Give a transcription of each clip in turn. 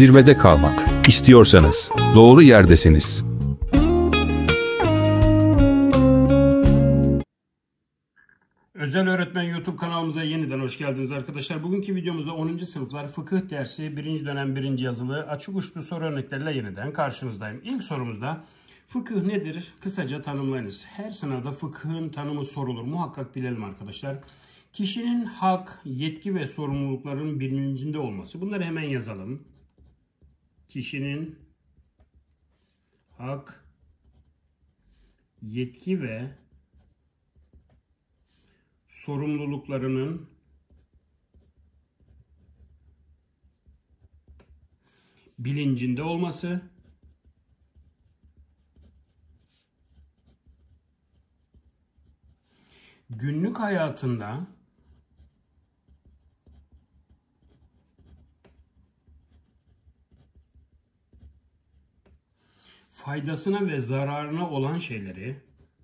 zirvede kalmak istiyorsanız doğru yerdesiniz. Özel Öğretmen YouTube kanalımıza yeniden hoş geldiniz arkadaşlar. Bugünkü videomuzda 10. sınıflar fıkıh dersi 1. dönem 1. yazılı açık uçlu soru örnekleriyle yeniden karşınızdayım. İlk sorumuzda fıkıh nedir? Kısaca tanımlayınız. Her sınavda fıkhın tanımı sorulur. Muhakkak bilelim arkadaşlar. Kişinin hak, yetki ve sorumlulukların bilincinde olması. Bunları hemen yazalım. Kişinin hak, yetki ve sorumluluklarının bilincinde olması, günlük hayatında faydasına ve zararına olan şeyleri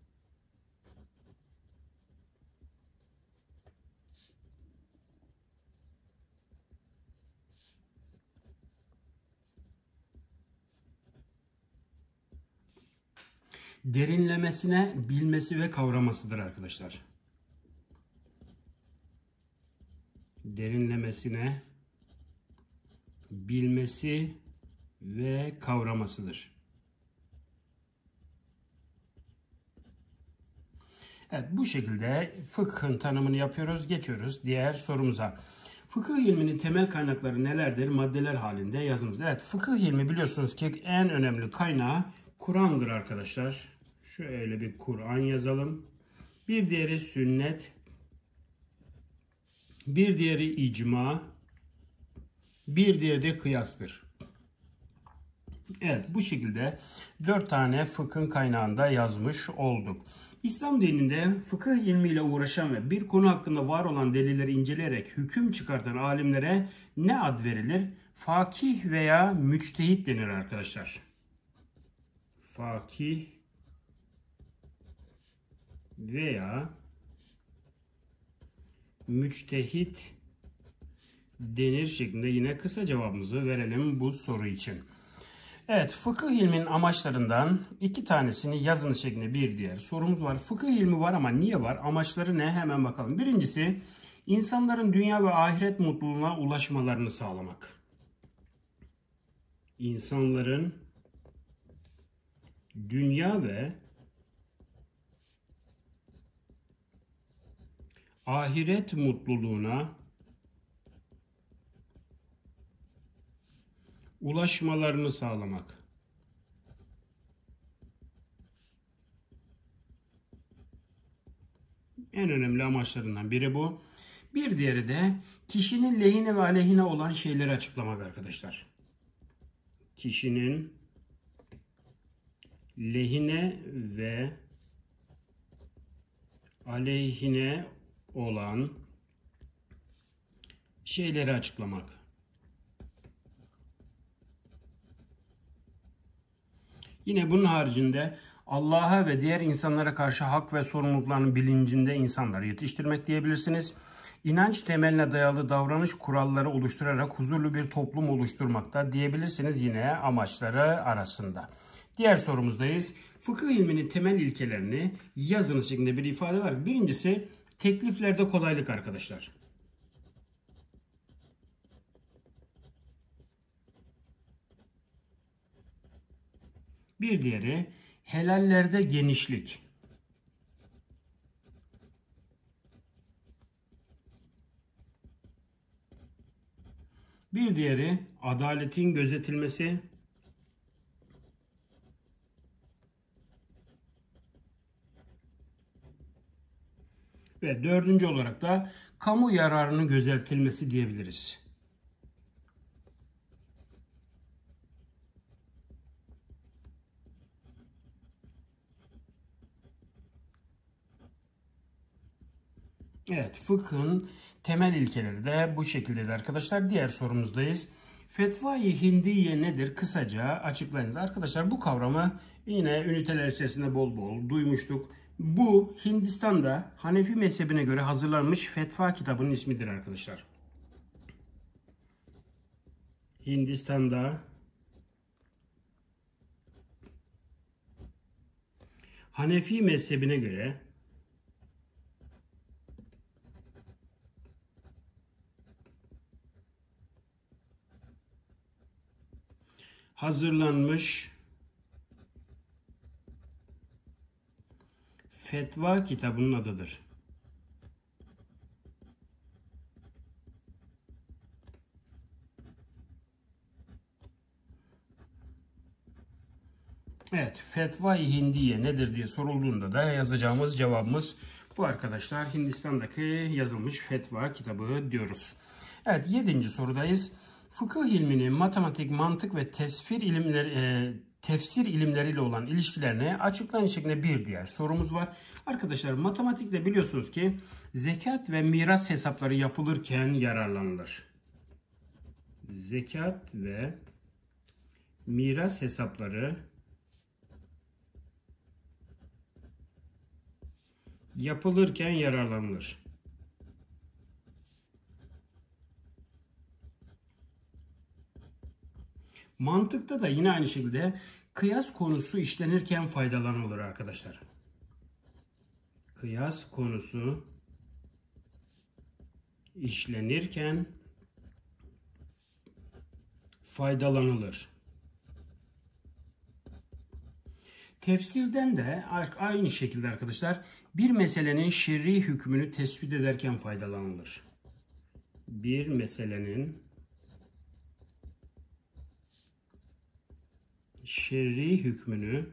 derinlemesine bilmesi ve kavramasıdır arkadaşlar. Derinlemesine bilmesi ve kavramasıdır. Evet, bu şekilde fıkhın tanımını yapıyoruz. Geçiyoruz diğer sorumuza. Fıkıh ilminin temel kaynakları nelerdir? Maddeler halinde yazınız. Evet, fıkıh ilmi biliyorsunuz ki en önemli kaynağı Kur'an'dır arkadaşlar. Şöyle bir Kur'an yazalım. Bir diğeri sünnet. Bir diğeri icma. Bir diğeri de kıyastır. Evet, bu şekilde 4 tane fıkhın kaynağında yazmış olduk. İslam dininde fıkıh ilmiyle uğraşan ve bir konu hakkında var olan delilleri inceleyerek hüküm çıkartan alimlere ne ad verilir? Fakih veya müçtehit denir arkadaşlar. Fakih veya müçtehit denir şeklinde yine kısa cevabımızı verelim bu soru için. Evet, fıkıh ilminin amaçlarından 2 tanesini yazınız şeklinde bir diğer sorumuz var. Fıkıh ilmi var ama niye var? Amaçları ne? Hemen bakalım. Birincisi, insanların dünya ve ahiret mutluluğuna ulaşmalarını sağlamak. İnsanların dünya ve ahiret mutluluğuna ulaşmalarını sağlamak. En önemli amaçlarından biri bu. Bir diğeri de kişinin lehine ve aleyhine olan şeyleri açıklamak arkadaşlar. Kişinin lehine ve aleyhine olan şeyleri açıklamak. Yine bunun haricinde Allah'a ve diğer insanlara karşı hak ve sorumluluklarının bilincinde insanları yetiştirmek diyebilirsiniz. İnanç temeline dayalı davranış kuralları oluşturarak huzurlu bir toplum oluşturmakta diyebilirsiniz yine amaçları arasında. Diğer sorumuzdayız. Fıkıh ilminin temel ilkelerini yazınız şeklinde bir ifade var. Birincisi tekliflerde kolaylık arkadaşlar. Bir diğeri helallerde genişlik. Bir diğeri adaletin gözetilmesi. Ve dördüncü olarak da kamu yararının gözetilmesi diyebiliriz. Evet, fıkhın temel ilkeleri de bu şekilde arkadaşlar. Diğer sorumuzdayız. Fetva-i Hindiye nedir? Kısaca açıklayınız. Arkadaşlar bu kavramı yine üniteler içerisinde bol bol duymuştuk. Bu Hindistan'da Hanefi mezhebine göre hazırlanmış fetva kitabının ismidir arkadaşlar. Hindistan'da Hanefi mezhebine göre hazırlanmış fetva kitabının adıdır. Evet, Fetva-i Hindiye nedir diye sorulduğunda da yazacağımız cevabımız bu arkadaşlar. Hindistan'daki yazılmış fetva kitabı diyoruz. Evet, 7. sorudayız. Fıkıh ilminin matematik, mantık ve tefsir ilimleriyle olan ilişkilerini açıklayın şeklinde bir diğer sorumuz var. Arkadaşlar, matematikte biliyorsunuz ki zekat ve miras hesapları yapılırken yararlanılır. Zekat ve miras hesapları yapılırken yararlanılır. Mantıkta da yine aynı şekilde kıyas konusu işlenirken faydalanılır arkadaşlar. Kıyas konusu işlenirken faydalanılır. Tefsirden de aynı şekilde arkadaşlar bir meselenin şer'i hükmünü tespit ederken faydalanılır. Bir meselenin şer'i hükmünü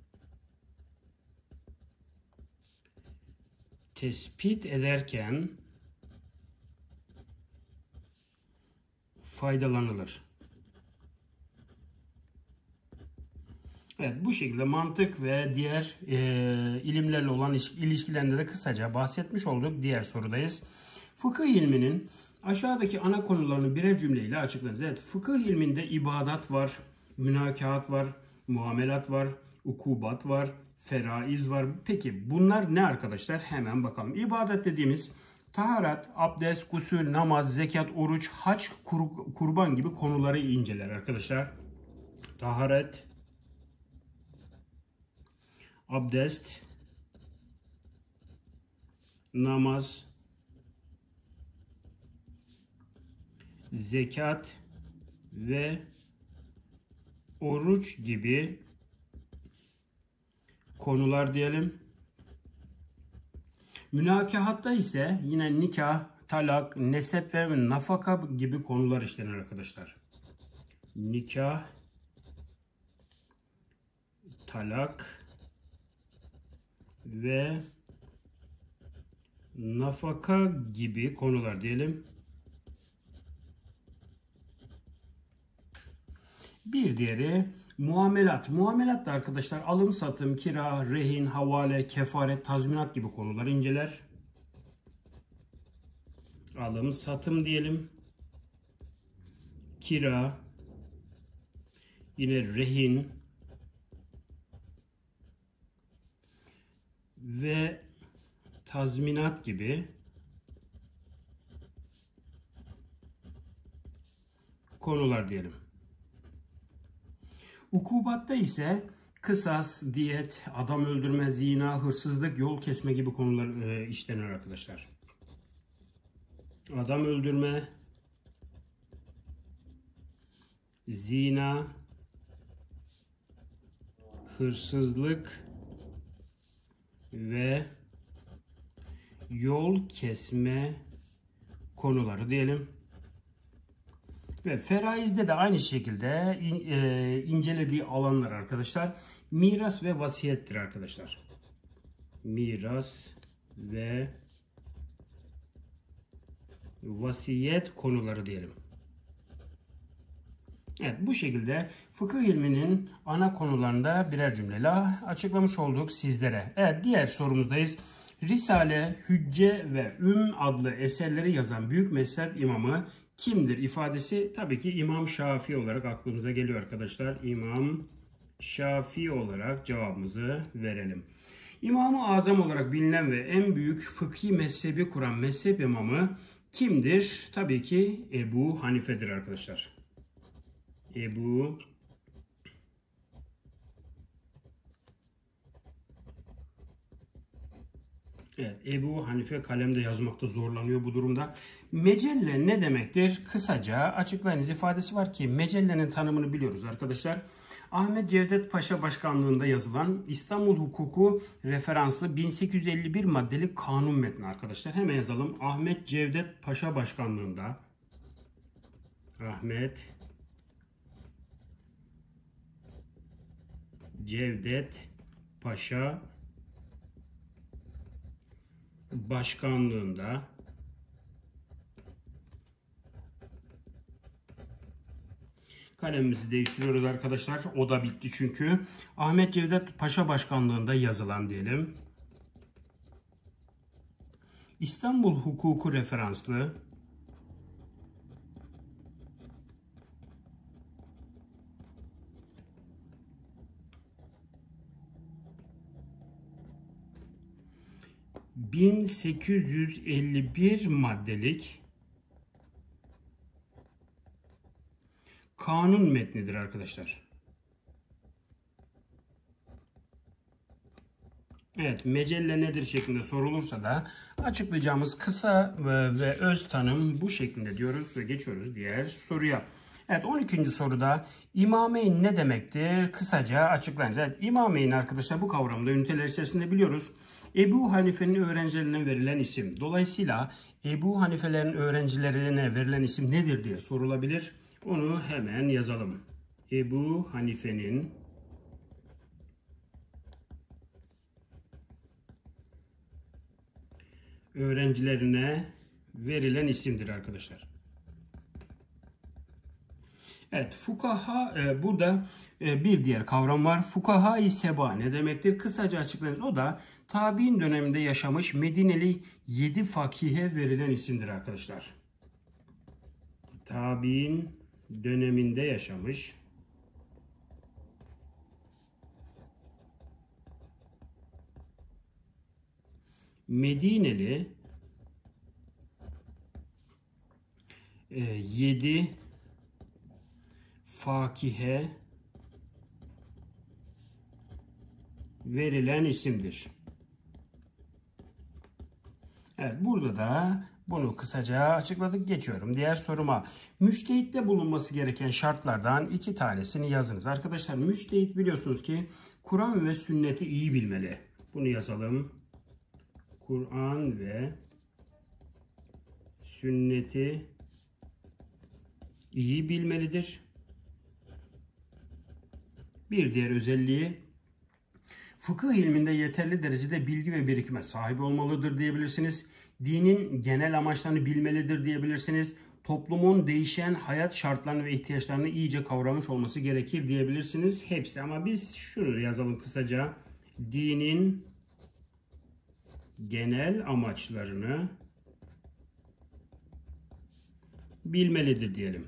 tespit ederken faydalanılır. Evet, bu şekilde mantık ve diğer ilimlerle olan ilişkilerinde de kısaca bahsetmiş olduk. Diğer sorudayız. Fıkıh ilminin aşağıdaki ana konularını birer cümleyle açıklayınız. Evet, fıkıh ilminde ibadat var, münakahat var, muamelat var, ukubat var, feraiz var. Peki bunlar ne arkadaşlar? Hemen bakalım. İbadet dediğimiz taharat, abdest, gusül, namaz, zekat, oruç, hac, kurban gibi konuları inceler arkadaşlar. Taharet, abdest, namaz, zekat ve oruç gibi konular diyelim. Münakahatta ise yine nikah, talak, nesep ve nafaka gibi konular işlenir arkadaşlar. Nikah, talak ve nafaka gibi konular diyelim. Bir diğeri muamelat. Muamelat da arkadaşlar alım satım, kira, rehin, havale, kefaret, tazminat gibi konuları inceler. Alım satım diyelim. Kira, yine rehin ve tazminat gibi konular diyelim. Ukubatta ise kısas, diyet, adam öldürme, zina, hırsızlık, yol kesme gibi konular işlenir arkadaşlar. Adam öldürme, zina, hırsızlık ve yol kesme konuları diyelim. Ve feraizde de aynı şekilde incelediği alanlar arkadaşlar miras ve vasiyettir arkadaşlar. Miras ve vasiyet konuları diyelim. Evet, bu şekilde fıkıh ilminin ana konularında birer cümleyle açıklamış olduk sizlere. Evet, diğer sorumuzdayız. Risale, Hücce ve adlı eserleri yazan büyük mezhep imamı kimdir ifadesi tabii ki İmam Şafii olarak aklımıza geliyor arkadaşlar. İmam Şafii olarak cevabımızı verelim. İmam-ı Azam olarak bilinen ve en büyük fıkhi mezhebi kuran mezhep imamı kimdir? Tabii ki Ebu Hanife'dir arkadaşlar. Ebu Evet, Ebu Hanife kalemde yazmakta zorlanıyor bu durumda. Mecelle ne demektir? Kısaca açıklayınız ifadesi var ki mecellenin tanımını biliyoruz arkadaşlar. Ahmet Cevdet Paşa başkanlığında yazılan İstanbul Hukuku referanslı 1851 maddelik kanun metni arkadaşlar. Hemen yazalım. Ahmet Cevdet Paşa başkanlığında Ahmet Cevdet Paşa başkanlığında kalemimizi değiştiriyoruz arkadaşlar. O da bitti çünkü. Ahmet Cevdet Paşa başkanlığında yazılan diyelim. İstanbul Hukuku referanslı 1851 maddelik kanun metnidir arkadaşlar. Evet, mecelle nedir şeklinde sorulursa da açıklayacağımız kısa ve öz tanım bu şeklinde diyoruz ve geçiyoruz diğer soruya. Evet, 12. soruda İmameyn ne demektir? Kısaca açıklayınız. Evet, İmameyn arkadaşlar bu kavramda üniteler içerisinde biliyoruz. Ebu Hanife'nin öğrencilerine verilen isim. Dolayısıyla Ebu Hanife'lerin öğrencilerine verilen isim nedir diye sorulabilir. Onu hemen yazalım. Ebu Hanife'nin öğrencilerine verilen isimdir arkadaşlar. Evet, fukaha burada bir diğer kavram var. Fukaha-i seba ne demektir? Kısaca açıklayınız. O da tabi'in döneminde yaşamış Medineli 7 fakihe verilen isimdir arkadaşlar. Tabi'in döneminde yaşamış Medineli 7 fakihe verilen isimdir. Evet, burada da bunu kısaca açıkladık. Geçiyorum diğer soruma. Müçtehitte bulunması gereken şartlardan 2 tanesini yazınız. Arkadaşlar müçtehit biliyorsunuz ki Kur'an ve sünneti iyi bilmeli. Bunu yazalım. Kur'an ve sünneti iyi bilmelidir. Bir diğer özelliği fıkıh ilminde yeterli derecede bilgi ve birikime sahip olmalıdır diyebilirsiniz. Dinin genel amaçlarını bilmelidir diyebilirsiniz. Toplumun değişen hayat şartlarını ve ihtiyaçlarını iyice kavramış olması gerekir diyebilirsiniz. Hepsi, ama biz şunu yazalım kısaca. Dinin genel amaçlarını bilmelidir diyelim.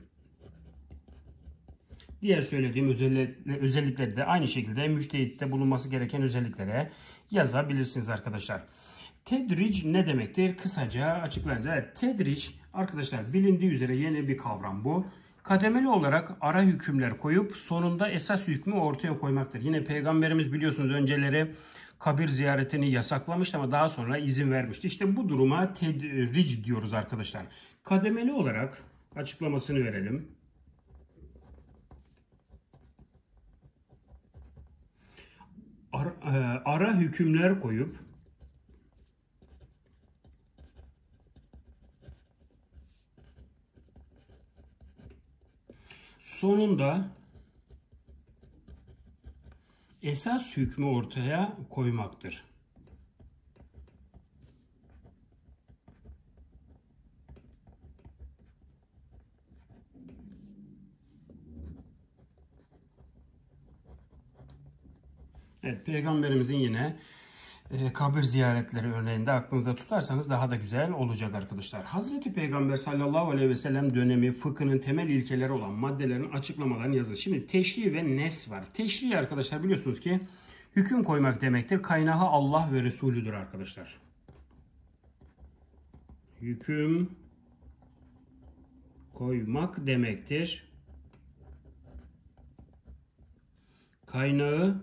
Diğer söylediğim özellikleri de aynı şekilde müçtehitte bulunması gereken özelliklere yazabilirsiniz arkadaşlar. Tedric ne demektir? Kısaca açıklayınca. Evet, tedric arkadaşlar bilindiği üzere yeni bir kavram bu. Kademeli olarak ara hükümler koyup sonunda esas hükmü ortaya koymaktır. Yine Peygamberimiz biliyorsunuz önceleri kabir ziyaretini yasaklamıştı ama daha sonra izin vermişti. İşte bu duruma tedric diyoruz arkadaşlar. Kademeli olarak açıklamasını verelim. Ara hükümler koyup sonunda esas hükmü ortaya koymaktır. Evet, Peygamberimizin yine kabir ziyaretleri örneğinde aklınızda tutarsanız daha da güzel olacak arkadaşlar. Hazreti Peygamber sallallahu aleyhi ve sellem dönemi fıkhının temel ilkeleri olan maddelerin açıklamalarını yazın. Şimdi teşri ve nes var. Teşri arkadaşlar biliyorsunuz ki hüküm koymak demektir. Kaynağı Allah ve Resulüdür arkadaşlar. Hüküm koymak demektir. kaynağı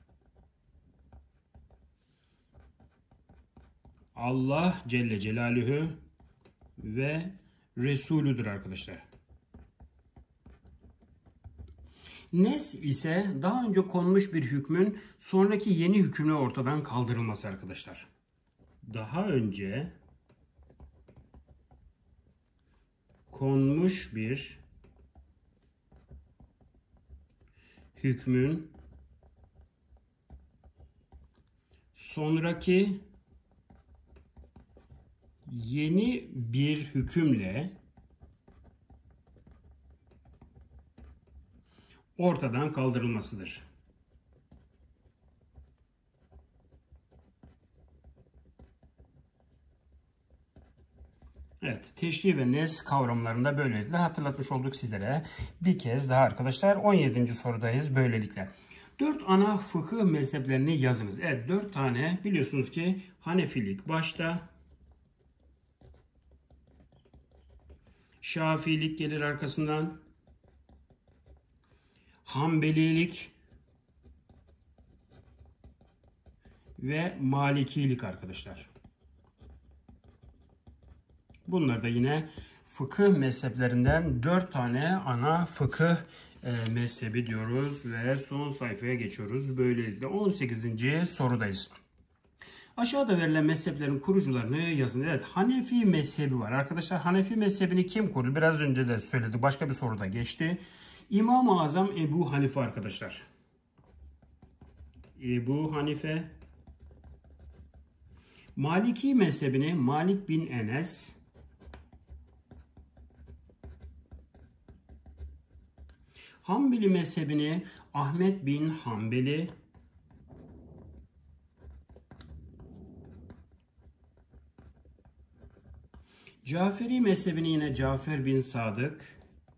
Allah Celle Celaluhu ve Resulüdür arkadaşlar. Nes ise daha önce konmuş bir hükmün sonraki yeni hükmüne ortadan kaldırılması arkadaşlar. Daha önce konmuş bir hükmün sonraki yeni bir hükümle ortadan kaldırılmasıdır. Evet, teşrih ve nes kavramlarında böylelikle hatırlatmış olduk sizlere. Bir kez daha arkadaşlar 17. sorudayız böylelikle. 4 ana fıkıh mezheplerini yazınız. Evet, 4 tane biliyorsunuz ki Hanefilik başta, Şafiilik gelir arkasından, Hanbelilik ve Malikilik arkadaşlar. Bunlar da yine fıkıh mezheplerinden 4 tane ana fıkıh mezhebi diyoruz ve son sayfaya geçiyoruz. Böylelikle 18. sorudayız. Aşağıda verilen mezheplerin kurucularını yazın. Evet, Hanefi mezhebi var. Arkadaşlar Hanefi mezhebini kim kurdu? Biraz önce de söyledik. Başka bir soruda geçti. İmam-ı Azam Ebu Hanife arkadaşlar. Ebu Hanife. Maliki mezhebini Malik bin Enes. Hanbeli mezhebini Ahmet bin Hanbeli. Caferi mezhebini yine Cafer bin Sadık.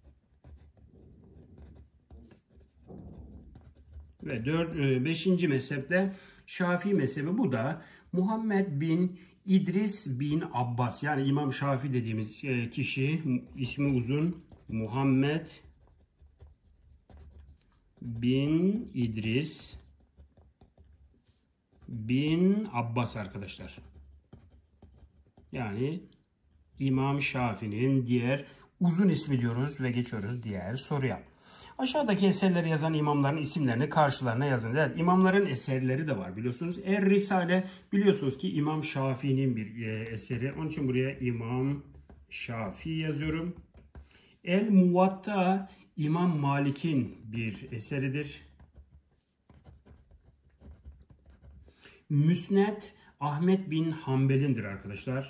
Ve 5. mezhepte Şafii mezhebi, bu da Muhammed bin İdris bin Abbas, yani İmam Şafii dediğimiz kişi, ismi uzun, Muhammed bin İdris bin Abbas arkadaşlar. Yani İmam Şafii'nin diğer uzun ismi diyoruz ve geçiyoruz diğer soruya. Aşağıdaki eserleri yazan imamların isimlerini karşılarına yazın. Evet, imamların eserleri de var biliyorsunuz. Risale biliyorsunuz ki İmam Şafii'nin bir eseri. Onun için buraya İmam Şafii yazıyorum. El-Muvatta İmam Malik'in bir eseridir. Müsned Ahmet bin Hanbel'indir arkadaşlar.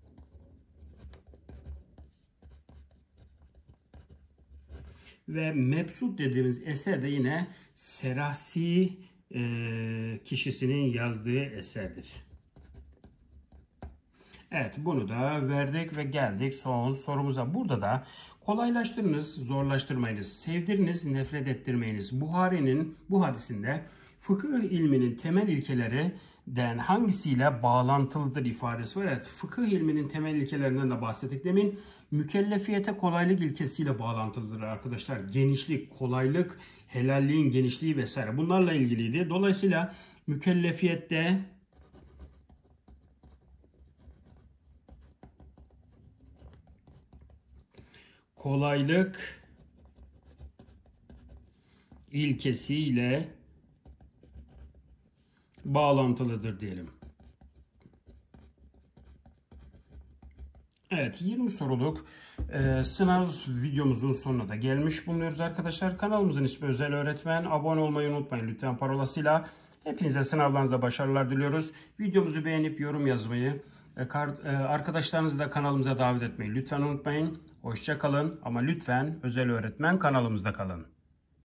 Ve Mebsut dediğimiz eser de yine Serasi kişisinin yazdığı eserdir. Evet, bunu da verdik ve geldik son sorumuza. Burada da kolaylaştırınız, zorlaştırmayınız, sevdiriniz, nefret ettirmeyiniz. Buhari'nin bu hadisinde fıkıh ilminin temel ilkelerinden hangisiyle bağlantılıdır ifadesi var. Evet, fıkıh ilminin temel ilkelerinden de bahsettik. Demin mükellefiyete kolaylık ilkesiyle bağlantılıdır arkadaşlar. Genişlik, kolaylık, helalliğin genişliği vesaire bunlarla ilgiliydi. Dolayısıyla mükellefiyette kolaylık ilkesiyle bağlantılıdır diyelim. Evet, 20 soruluk sınav videomuzun sonuna da gelmiş bulunuyoruz arkadaşlar. Kanalımızın ismi Özel Öğretmen. Abone olmayı unutmayın lütfen parolasıyla. Hepinize sınavlarınızda başarılar diliyoruz. Videomuzu beğenip yorum yazmayı, arkadaşlarınızı da kanalımıza davet etmeyi lütfen unutmayın. Hoşça kalın ama lütfen Özel Öğretmen kanalımızda kalın.